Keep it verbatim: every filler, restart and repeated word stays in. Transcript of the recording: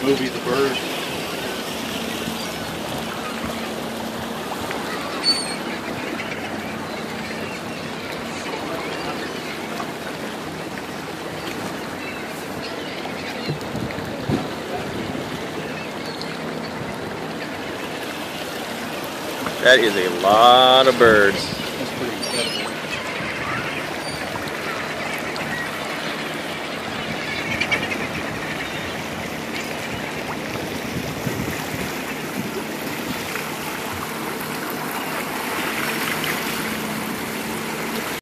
movie The Bird. That is a lot of birds. That's pretty incredible.